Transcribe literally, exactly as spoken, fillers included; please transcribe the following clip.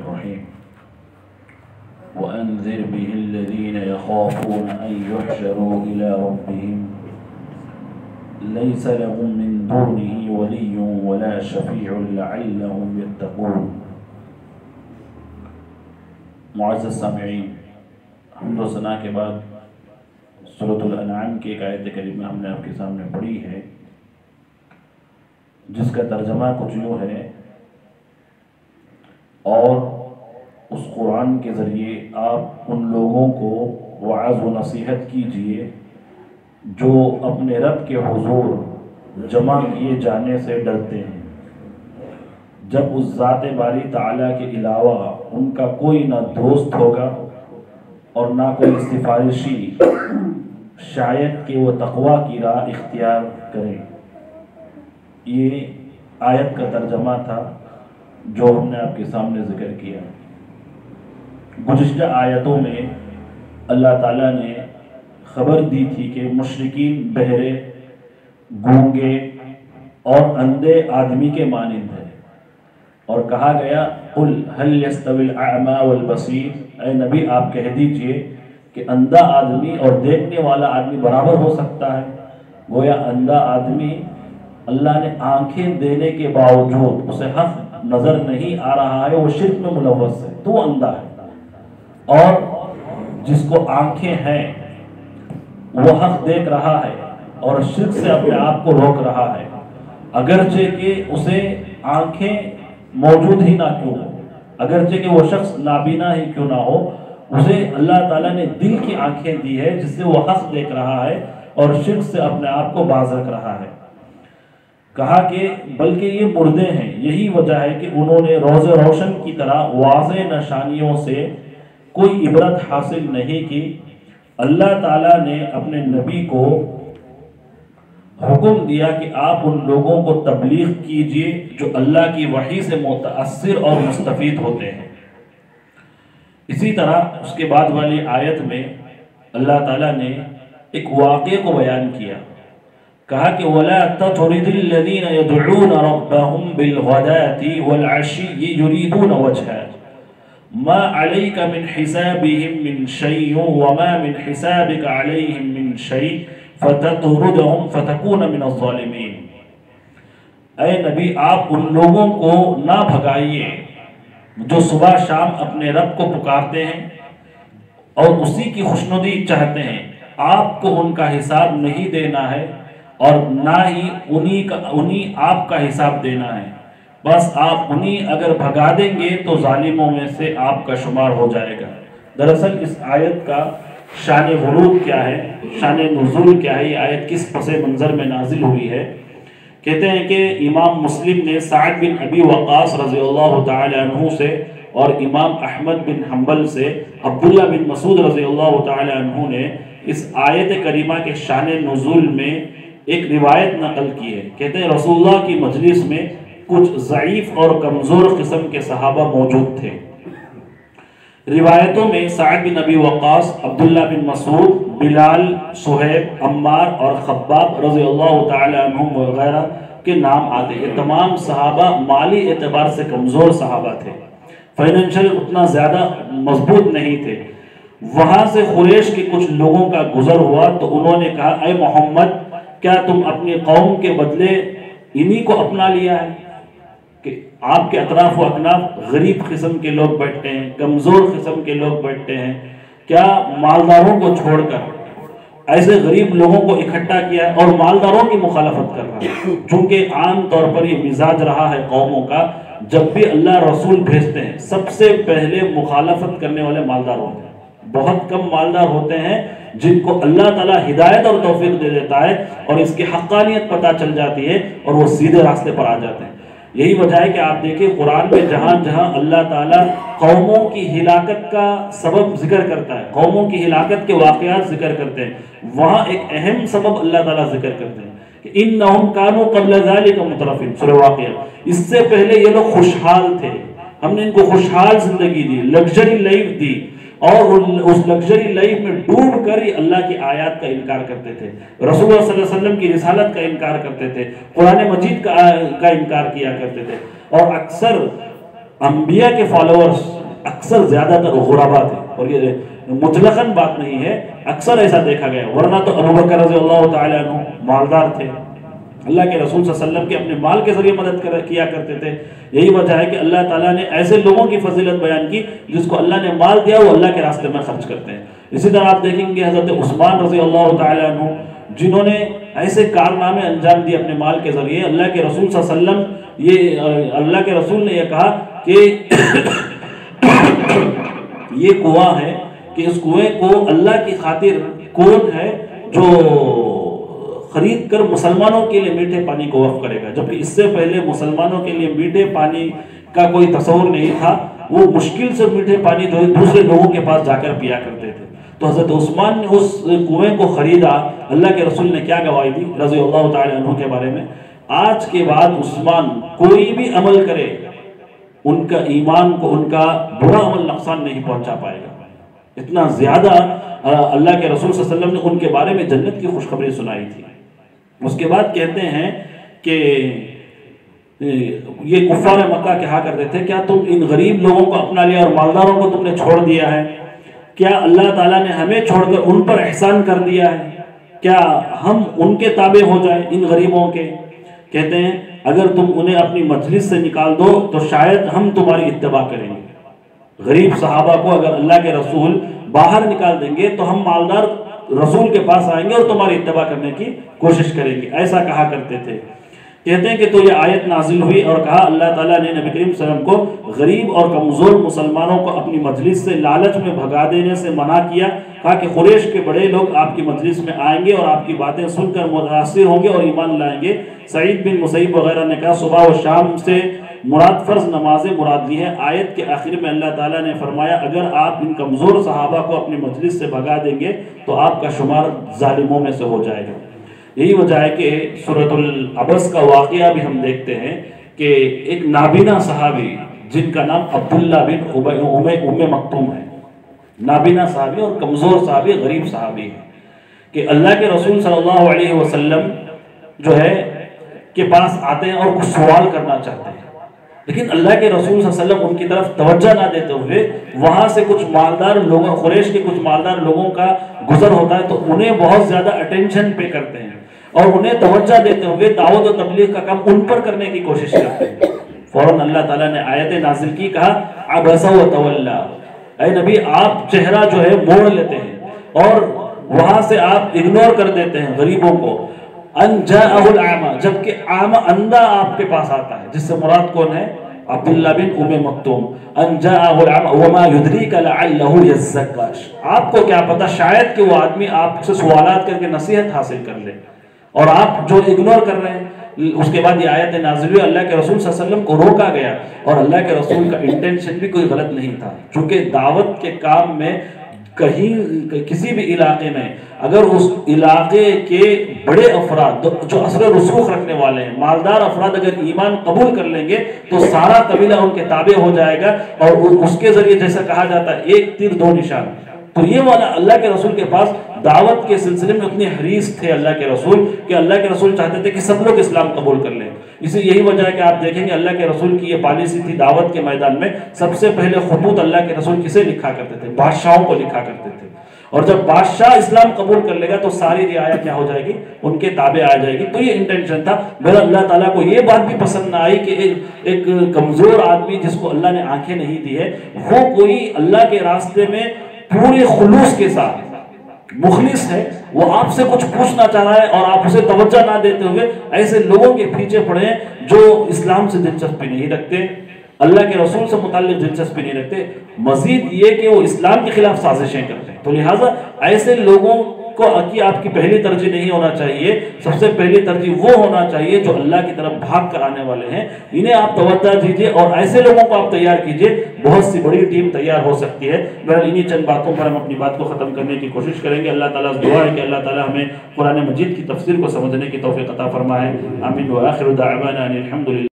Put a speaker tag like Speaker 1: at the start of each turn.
Speaker 1: الرحيم وأنذر به الذين يخافون أن يحشروا إلى ربهم ليس لهم من دونه ولي ولا شفيع لعلهم يتقون۔ معزز سامعین، حمد و ثنا کے بعد سورۃ الانعام کی ایک آیت کریمہ ہم نے آپ کے سامنے پڑھی ہے، جس کا ترجمہ کچھ یوں ہے، اور اس قرآن کے ذریعے آپ ان لوگوں کو وعظ و نصیحت کیجئے جو اپنے رب کے حضور جمع کیے جانے سے ڈرتے ہیں، جب اس ذات باری تعالیٰ کے علاوہ ان کا کوئی نہ دوست ہوگا اور نہ کوئی سفارشی، شاید کہ وہ تقوی کی راہ اختیار کریں۔ یہ آیت کا ترجمہ تھا جو ہم نے آپ کے سامنے ذکر کیا۔ گزشتہ آیتوں میں اللہ تعالیٰ نے خبر دی تھی کہ مشرکین بہرے، گونگے اور اندھے آدمی کے مانند ہیں، اور کہا گیا قل هل يستوي الاعمى والبصير، اے نبی آپ کہہ دیجئے کہ اندھا آدمی اور دیکھنے والا آدمی برابر ہو سکتا ہے؟ گویا اندھا آدمی اللہ نے آنکھیں دینے کے باوجود اسے حق نظر نہیں آ رہا ہے، وہ شرک میں ملوث ہے تو اندھا ہے، اور جس کو آنکھیں ہیں وہ حق دیکھ رہا ہے اور شرک سے اپنے آپ کو روک رہا ہے، اگرچہ کہ اسے آنکھیں موجود ہی نہ کیوں ہو، اگرچہ کہ وہ شخص نابینا ہی کیوں نہ ہو، اسے اللہ تعالیٰ نے دل کی آنکھیں دی ہے جس سے وہ حق دیکھ رہا ہے اور شرک سے اپنے آپ کو باز رکھ رہا ہے۔ کہا کہ بلکہ یہ مردے ہیں، یہی وجہ ہے کہ انہوں نے روز روشن کی طرح واضح نشانیوں سے کوئی عبرت حاصل نہیں کی۔ اللہ تعالیٰ نے اپنے نبی کو حکم دیا کہ آپ ان لوگوں کو تبلیغ کیجئے جو اللہ کی وحی سے متاثر اور مستفید ہوتے ہیں۔ اسی طرح اس کے بعد والی آیت میں اللہ تعالیٰ نے ایک واقعے کو بیان کیا، کہا کہ وَلَا تَطْرِدِ الَّذِينَ يَدْعُونَ رَبَّهُمْ بِالْغَدَاةِ وَالْعَشِيِّ يُرِيدُونَ وَجْهَهُ مَا عَلَيْكَ مِنْ حِسَابِهِمْ مِنْ شَيْءٍ وَمَا مِنْ حِسَابِكَ عَلَيْهِمْ مِنْ شَيْءٍ فَتَطْرُدَهُمْ فَتَكُونَ مِنَ الظَّالِمِينَ۔ اے نبی آپ ان لوگوں کو نہ بھگائیے جو صبح شام اپنے رب کو پکارتے ہیں اور اسی کی خوشنودی چاہتے ہیں، آپ کو ان کا حساب نہیں دینا ہے اور نہ ہی انہی کا انہی آپ کا حساب دینا ہے، بس آپ انہی اگر بھگا دیں گے تو ظالموں میں سے آپ کا شمار ہو جائے گا۔ دراصل اس آیت کا شان ورود کیا ہے، شان نزول کیا ہے، یہ آیت کس پس منظر میں نازل ہوئی ہے؟ کہتے ہیں کہ امام مسلم نے سعد بن ابی وقاص رضی اللہ تعالی عنہ سے اور امام احمد بن حنبل سے عبداللہ بن مسعود رضی اللہ تعالی عنہ نے اس آیت کریمہ کے شان نزول میں ایک روایت نقل کی ہے۔ کہتے ہیں رسول اللہ کی مجلس میں کچھ ضعیف اور کمزور قسم کے صحابہ موجود تھے۔ روایتوں میں سعد بن ابی وقاص، عبداللہ بن مسعود، بلال، سہیب، عمار اور خباب رضی اللہ تعالی عنہم وغیرہ کے نام آتے ہیں۔ یہ تمام صحابہ مالی اعتبار سے کمزور صحابہ تھے، فائنینشل اتنا زیادہ مضبوط نہیں تھے۔ وہاں سے قریش کے کچھ لوگوں کا گزر ہوا تو انہوں نے کہا اے محمد، کیا تم اپنی قوم کے بدلے انہی کو اپنا لیا ہے؟ کہ آپ کے اطراف و اکناف غریب قسم کے لوگ بیٹھتے ہیں، کمزور قسم کے لوگ بیٹھتے ہیں، کیا مالداروں کو چھوڑ کر ایسے غریب لوگوں کو اکٹھا کیا ہے اور مالداروں کی مخالفت کر رہا ہے؟ چونکہ عام طور پر یہ مزاج رہا ہے قوموں کا، جب بھی اللہ رسول بھیجتے ہیں سب سے پہلے مخالفت کرنے والے مالدار ہوتے ہیں۔ بہت کم مالدار ہوتے ہیں جن کو اللہ تعالیٰ ہدایت اور توفیق دے دیتا ہے اور اس کی حقانیت پتہ چل جاتی ہے اور وہ سیدھے راستے پر آ جاتے ہیں۔ یہی وجہ ہے کہ آپ دیکھیں قرآن میں جہاں جہاں اللہ تعالیٰ قوموں کی ہلاکت کا سبب ذکر کرتا ہے، قوموں کی ہلاکت کے واقعات ذکر کرتے ہیں، وہاں ایک اہم سبب اللہ تعالیٰ ذکر کرتے ہیں کہ اِنَّهُمْ كَانُوا قَبْلَ ذَلِكَ مُتْرَفِينَ، سورہ واقعہ۔ اس سے پہلے یہ لوگ خوشحال تھے، ہم نے ان کو خوشحال زندگی دی، لگژری لائف دی، اور اس لگژری لائف میں ڈوب کر ہی اللہ کی آیات کا انکار کرتے تھے، رسول اللہ صلی اللہ علیہ وسلم کی رسالت کا انکار کرتے تھے، قرآن مجید کا انکار کیا کرتے تھے، اور اکثر انبیاء کے فالوورز اکثر زیادہ تر غربا تھے، اور یہ مطلقاً بات نہیں ہے، اکثر ایسا دیکھا گیا، ورنہ تو ابو بکر رضی اللہ تعالیٰ عنہ مالدار تھے، اللہ کے رسول صلی اللہ علیہ وسلم کے اپنے مال کے ذریعے مدد کیا کرتے تھے. یہی وجہ ہے کہ اللہ تعالیٰ نے ایسے لوگوں کی فضیلت بیان کی جس کو اللہ نے مال دیا وہ اللہ کے راستے میں خرچ کرتے ہیں. اسی طرح آپ دیکھیں گے حضرت عثمان رضی اللہ تعالیٰ عنہ، جنہوں نے ایسے کارنامے انجام دیے اپنے مال کے ذریعے. اللہ کے رسول صلی اللہ علیہ وسلم، یہ اللہ کے رسول نے یہ کہا کہ یہ کنواں ہے کہ اس کنویں کو اللہ کی خاطر کون ہے جو خرید کر مسلمانوں کے لیے میٹھے پانی کو وقف کرے گا، جبکہ اس سے پہلے مسلمانوں کے لیے میٹھے پانی کا کوئی تصور نہیں تھا. وہ مشکل سے میٹھے پانی جو ہے دوسرے لوگوں کے پاس جا کر پیا کرتے تھے. تو حضرت عثمان نے اس کنویں کو خریدا. اللہ کے رسول نے کیا گواہی دی رضی اللہ تعالی عنہ کے بارے میں؟ آج کے بعد عثمان کوئی بھی عمل کرے ان کا ایمان کو، ان کا برا عمل نقصان نہیں پہنچا پائے گا. اتنا زیادہ اللہ کے رسول صلی اللہ علیہ وسلم نے ان کے بارے میں جنت کی خوشخبری سنائی تھی. اس کے بعد کہتے ہیں کہ یہ کفار مکہ کہا کرتے تھے کیا تم ان غریب لوگوں کو اپنا لیا اور مالداروں کو تم نے چھوڑ دیا ہے؟ کیا اللہ تعالیٰ نے ہمیں چھوڑ کر ان پر احسان کر دیا ہے؟ کیا ہم ان کے تابع ہو جائیں ان غریبوں کے؟ کہتے ہیں اگر تم انہیں اپنی مجلس سے نکال دو تو شاید ہم تمہاری اتباع کریں گے. غریب صحابہ کو اگر اللہ کے رسول باہر نکال دیں گے تو ہم مالدار رسول کے پاس آئیں گے اور تمہاری اتباع کرنے کی کوشش کریں گے، ایسا کہا کرتے تھے. کہتے ہیں کہ تو یہ آیت نازل ہوئی اور کہا اللہ تعالیٰ نے نبی کریم صلی اللہ علیہ وسلم کو غریب اور کمزور مسلمانوں کو اپنی مجلس سے لالچ میں بھگا دینے سے منع کیا. کہا کہ قریش کے بڑے لوگ آپ کی مجلس میں آئیں گے اور آپ کی باتیں سن کر متاثر ہوں گے اور ایمان لائیں گے. سعید بن مسیب وغیرہ نے کہا صبح و شام سے مراد فرض نمازیں مراد لی ہے. آیت کے آخر میں اللہ تعالیٰ نے فرمایا اگر آپ ان کمزور صحابہ کو اپنی مجلس سے بھگا دیں گے تو آپ کا شمار ظالموں میں سے ہو جائے گا. یہی وجہ ہے کہ سورۃ العبس کا واقعہ بھی ہم دیکھتے ہیں کہ ایک نابینا صحابی جن کا نام عبداللہ بن ام مکتوم ہے، نابینا صحابی اور کمزور صحابی، غریب صحابی ہے، کہ اللہ کے رسول صلی اللہ علیہ وسلم جو ہے کے پاس آتے ہیں اور کچھ سوال کرنا چاہتے ہیں، لیکن اللہ کے رسول صلی اللہ علیہ وسلم ان کی طرف توجہ نہ دیتے ہوئے وہاں سے کچھ مالدار لوگوں، قریش کے کچھ مالدار لوگوں کا گزر ہوتا ہے تو انہیں بہت زیادہ اٹینشن پے کرتے ہیں اور انہیں توجہ دیتے ہوئے دعوت و تبلیغ کا کام ان پر کرنے کی کوشش کرتے ہیں. فوراً اللہ تعالیٰ نے آیت نازل کی، کہا عبس و تولا، اے نبی آپ چہرہ جو ہے موڑ لیتے ہیں اور وہاں سے آپ اگنور کر دیتے ہیں غریبوں کو. ان جاءہ الاعمى، جبکہ اعمى اندھا آپ کے پاس آتا ہے، جس سے مراد کون ہے؟ عبداللہ بن ام مکتوم. ان جاءہ الاعمى وما يدريك لعله يزكى، آپ کو کیا پتا شاید کہ وہ آدمی آپ سے سوالات کر کے نصیحت حاصل کر لے اور آپ جو اگنور کر رہے ہیں. اس کے بعد یہ آیت نازل ہوئی، اللہ کے رسول صلی اللہ علیہ وسلم کو روکا گیا اور اللہ کے رسول کا انٹینشن بھی کوئی غلط نہیں تھا، چونکہ دعوت کے کام میں کہیں کسی بھی علاقے میں اگر اس علاقے کے بڑے افراد جو اثر رسوخ رکھنے والے ہیں، مالدار افراد اگر ایمان قبول کر لیں گے تو سارا قبیلہ ان کے تابع ہو جائے گا اور اس کے ذریعے جیسا کہا جاتا ہے ایک تیر دو نشان. تو یہ والا اللہ کے رسول کے پاس دعوت کے سلسلے میں اتنے حریص تھے اللہ کے رسول کہ اللہ کے رسول چاہتے تھے کہ سب لوگ اسلام قبول کر لیں. اسی یہی وجہ ہے کہ آپ دیکھیں گے اللہ کے رسول کی یہ پالیسی تھی دعوت کے میدان میں. سب سے پہلے خطوط اللہ کے رسول کسے لکھا کرتے تھے؟ بادشاہوں کو لکھا کرتے تھے، اور جب بادشاہ اسلام قبول کر لے گا تو ساری رعایا کیا ہو جائے گی؟ ان کے تابع آ جائے گی. تو یہ انٹینشن تھا. میرا اللہ تعالیٰ کو یہ بات بھی پسند نہ آئی کہ ایک, ایک کمزور آدمی جس کو اللہ نے آنکھیں نہیں دی ہے وہ کوئی اللہ کے راستے میں پورے خلوص کے ساتھ مخلص ہے، وہ آپ سے کچھ پوچھنا چاہ رہا ہے اور آپ اسے توجہ نہ دیتے ہوئے ایسے لوگوں کے پیچھے پڑے جو اسلام سے دلچسپی نہیں رکھتے، اللہ کے رسول سے متعلق دلچسپی نہیں رکھتے، مزید یہ کہ وہ اسلام کے خلاف سازشیں کرتے ہیں. تو لہٰذا ایسے لوگوں کو کی آپ کی پہلی ترجیح نہیں ہونا چاہیے. سب سے پہلی ترجیح وہ ہونا چاہیے جو اللہ کی طرف بھاگ کر آنے والے ہیں، انہیں آپ توجہ دیجیے اور ایسے لوگوں کو آپ تیار کیجیے. بہت سی بڑی ٹیم تیار ہو سکتی ہے. بہرحال انہی چند باتوں پر ہم اپنی بات کو ختم کرنے کی کوشش کریں گے. اللہ تعالیٰ سے دعا ہے کہ اللہ تعالیٰ ہمیں قرآن مجید کی تفسیر کو سمجھنے کی توفیق عطا فرمائے. آمین. وآخر دعوانا ان الحمد للہ.